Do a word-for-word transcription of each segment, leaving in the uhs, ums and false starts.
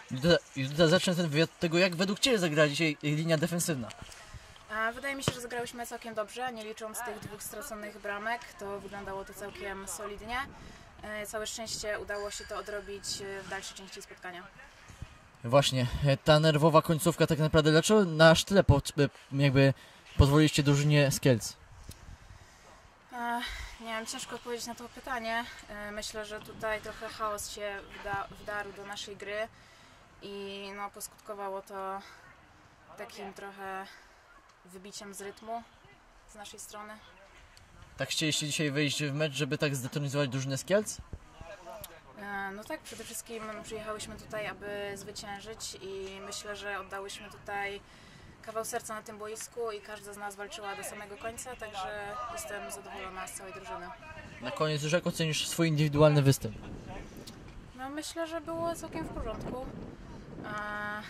Judyta, zacznę ten wywiad od tego, jak według Ciebie zagrała dzisiaj linia defensywna. Wydaje mi się, że zagrałyśmy całkiem dobrze, nie licząc tych dwóch straconych bramek, to wyglądało to całkiem solidnie. Całe szczęście udało się to odrobić w dalszej części spotkania. Właśnie, ta nerwowa końcówka tak naprawdę, dlaczego na aż tyle po, jakby pozwoliliście drużynie z Kielc? Nie wiem, ciężko odpowiedzieć na to pytanie. Myślę, że tutaj trochę chaos się wda, wdarł do naszej gry i no, poskutkowało to takim trochę wybiciem z rytmu z naszej strony. Tak chcieliście dzisiaj wejść w mecz, żeby tak zdetonizować drużynę z Kielc? No tak, przede wszystkim przyjechałyśmy tutaj, aby zwyciężyć i myślę, że oddałyśmy tutaj kawał serca na tym boisku i każda z nas walczyła do samego końca, także jestem zadowolona z całej drużyny. Na koniec, już jak ocenisz swój indywidualny występ? No myślę, że było całkiem w porządku. A...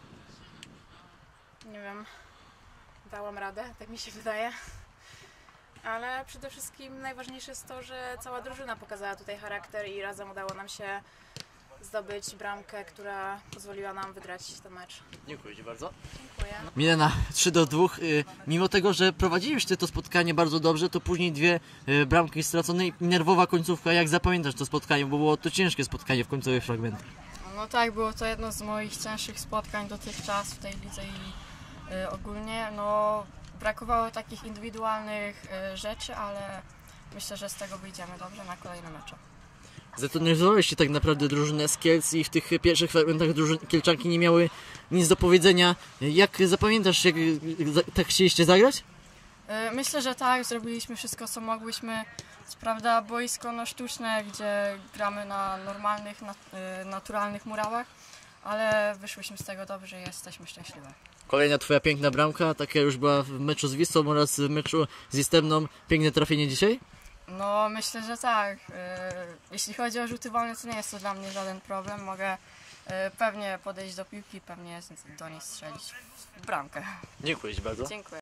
Nie wiem, dałam radę, tak mi się wydaje. Ale przede wszystkim najważniejsze jest to, że cała drużyna pokazała tutaj charakter i razem udało nam się zdobyć bramkę, która pozwoliła nam wygrać ten mecz. Dziękuję Ci bardzo. Dziękuję. Milena, trzy do dwóch. Mimo tego, że prowadziliście to spotkanie bardzo dobrze, to później dwie bramki stracone i nerwowa końcówka. Jak zapamiętasz to spotkanie? Bo było to ciężkie spotkanie w końcowych fragmentach. No tak, było to jedno z moich cięższych spotkań dotychczas w tej lidze i y, ogólnie. No, brakowało takich indywidualnych y, rzeczy, ale myślę, że z tego wyjdziemy dobrze na kolejne mecze. Zdetonizowaliście tak naprawdę drużynę z Kielc i w tych pierwszych fragmentach drużyn Kielczanki nie miały nic do powiedzenia. Jak zapamiętasz, jak tak chcieliście zagrać? Myślę, że tak, zrobiliśmy wszystko, co mogłyśmy. Co prawda boisko no, sztuczne, gdzie gramy na normalnych, nat naturalnych murawach, ale wyszłyśmy z tego dobrze i jesteśmy szczęśliwe. Kolejna Twoja piękna bramka, taka już była w meczu z Wisłą oraz w meczu z Istebną. Piękne trafienie dzisiaj? No myślę, że tak. Jeśli chodzi o rzuty wolne, to nie jest to dla mnie żaden problem. Mogę pewnie podejść do piłki, pewnie do niej strzelić w bramkę. Dziękuję Ci bardzo. Dziękuję.